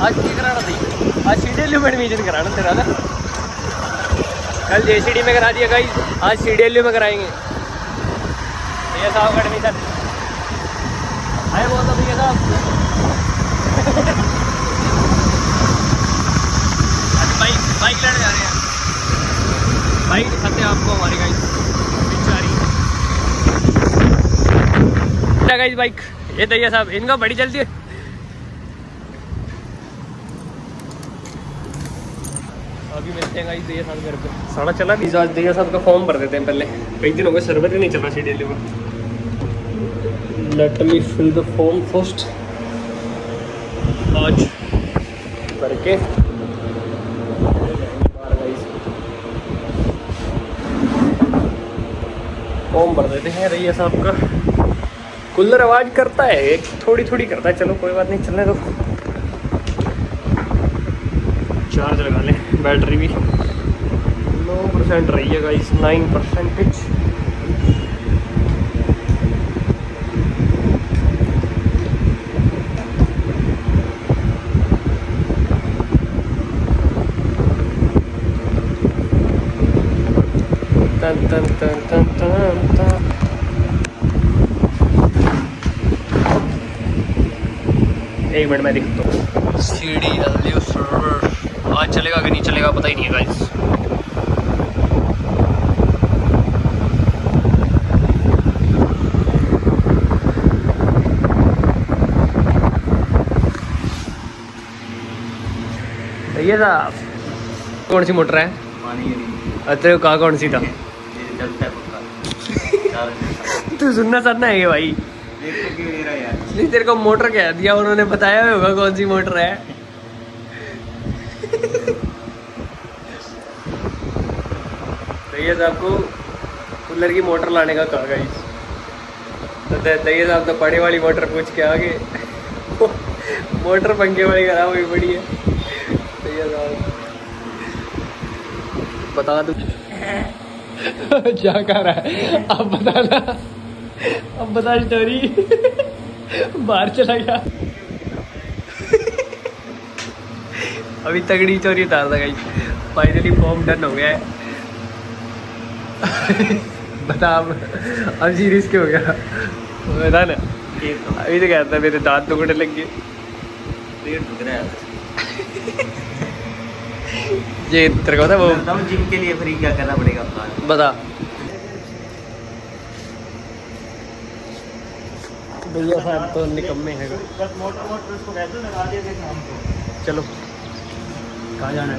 आज की कराना थी, आज CDLU में एडमिशन कराना तेरा ना। कल JCD में करा दिया गाइस, आज CDLU में कराएंगे भैया साहब का एडमिशन। आए बोल दो भैया साहब। बाइक लेने जा रहे हैं, बाइक दिखाते हैं आपको हमारी गाइस गाइस बाइक। ये दैया साहब इनका बड़ी जल्दी है। अभी मिलते हैं गाइस दैया साहब घर पे। साढ़ा चला नहीं, आज दैया साहब का फॉर्म भर देते हैं पहले, कई दिन हो गए सर्वर ही नहीं चला CDLU में। Let me fill the form first. आज भर के फॉर्म भर देते हैं। दैया साहब का कूलर आवाज़ करता है, एक थोड़ी थोड़ी करता है, चलो कोई बात नहीं, चलने दो। चार्ज लगा लें, बैटरी भी 9% रही है गाइस, 9%। तन तन तन तन तन तन। एक मिनट में दिखता हूँ। CDLU सर्वर आज चलेगा कि नहीं चलेगा पता ही नहीं है गाइस। भैया साहब कौन सी मोटर है? तेरे को कहा कौन सी था? तू सुनना चाहना है भाई? नहीं तेरे को मोटर कह दिया उन्होंने, बताया होगा कौन सी मोटर है। दैया साहब को कूलर की मोटर लाने का कहा गाइस, तो दैया साहब तो पड़े वाली मोटर पूछ के आ गए। मोटर पंखे वाली खराब हुई पड़ी है। दैया साहब बता दो क्या कर रहा है, अब बताना, अब बता स्टोरी। बाहर चला गया। अभी तगड़ी चोरी उतार था गाइस, फाइनली फॉर्म डन हो गया है। बता अब सीरीज क्यों हो गया बता ना। अभी तो कहता है मेरे दांत दुखने लग गए। ये तेरे को था वो जिम के लिए फ्री क्या करना पड़ेगा बता। भैया साहब तो निकम्मे हैं। मोटर उसको कह दो लगा दिया शाम को। चलो कहाँ जाना है?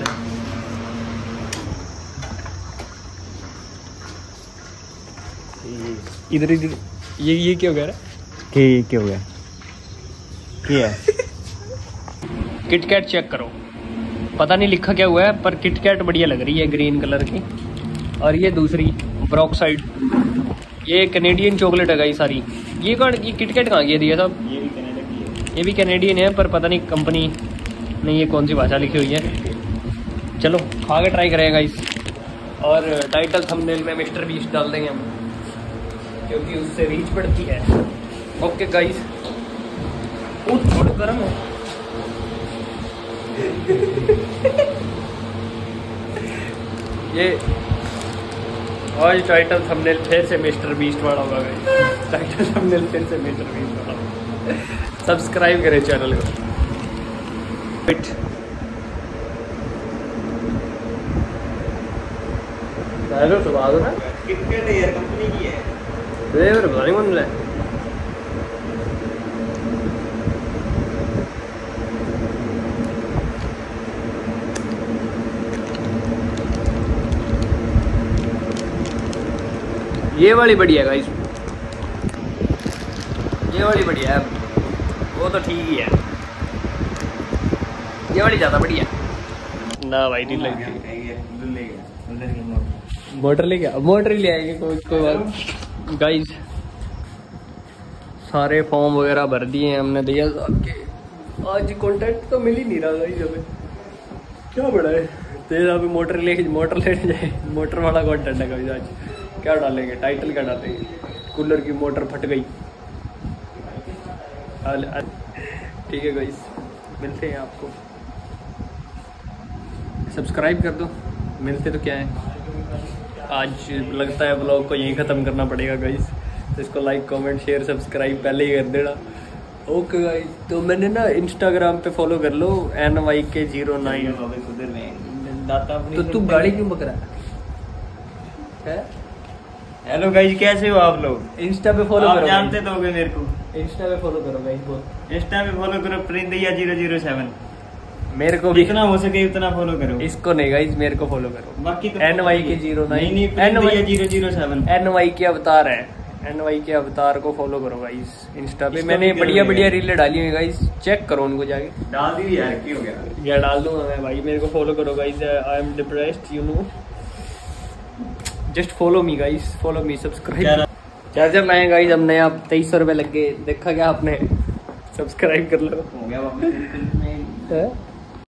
इधर इधर ये क्या हो गया? क्या हो गया? क्या है? किटकैट चेक करो, पता नहीं लिखा क्या हुआ है पर किटकैट बढ़िया लग रही है, ग्रीन कलर की। और ये दूसरी ब्रोक्साइड, ये कैनेडियन चॉकलेट है गाइस सारी। ये किटकैट कहाँ की है साहब? ये भी कनाडा की है। ये भी कैनेडियन है पर पता नहीं कंपनी ने ये कौन सी भाषा लिखी हुई है। चलो खा के ट्राई करेंगे गाइस, और टाइटल थंबनेल में मिस्टर बीस्ट डाल देंगे हम, क्योंकि उससे रीच बढ़ती है। ओके गाइस, थोड़ा गर्म है। ये आज टाइटल थंबनेल फिर से मिस्टर बीस्ट वाला होगा गाइस। टाइटल थंबनेल फिर से मिस्टर बीस्ट वाला। सब्सक्राइब करें चैनल को। फिट तो बात ना किटकैट यार कंपनी की है। पता नहीं कौन है। ये वाली बढ़िया गाइस, ये वाली बढ़िया है, वो तो ठीक ही है। ये वाली ज़्यादा बढ़िया ना भाई, नहीं लगती। मोटर ले गया, मोटर ही ले आएंगे कोई बात। गाइस सारे फॉर्म वगैरह भर दिए हैं हमने दैया साहब के। आज कॉन्टैक्ट तो मिल ही नहीं रहा गाइस हमें, क्या बड़ा है। दैया साहब मोटर लेने जाए, मोटर वाला कॉन्टैक्ट है गाइस। आज क्या डालेंगे, टाइटल क्या डालेंगे? कूलर की मोटर फट गई। ठीक है गाइस, मिलते हैं आपको। सब्सक्राइब कर दो। मिलते तो क्या है, आज लगता है ब्लॉग को यहीं ख़त्म करना पड़ेगा गाइस। तो इसको लाइक कमेंट शेयर सब्सक्राइब पहले ही कर देना। ओके गाइस, तो मैंने ना इंस्टाग्राम पे फॉलो कर लो NYK09। तो तू गाड़ी क्यों पकड़ा है? हेलो गाइस, कैसे हो आप लोग? इंस्टा पे फॉलो करो, जानते तो होगे मेरे को। इंस्टा पे फॉलो करो गाइस, बहुत इंस्टा पे फॉलो करो प्रिंदिया 007। मेरे को भी जितना हो सके उतना फॉलो करो। इसको नहीं गाइस, मेरे को फॉलो करो। बाकी तो NYK09 नहीं, प्रिंदिया 007 NYK अवतार है। NYK अवतार को फॉलो करो गाइस इंस्टा पे। इसको मैंने भी बढ़िया करो बढ़िया रीलें डाली हुई गाइस, चेक करो उनको जाके। डाल दी यार, क्या हो गया? या डाल दूंगा मैं भाई, मेरे को फॉलो करो guys. I am depressed, you know. Just follow me guys, follow me, subscribe. Charger लाए गाइस हमने, अब 2300 रुपये लग गए। देखा क्या आपने? सब्सक्राइब कर लो। हो गया वापस। है?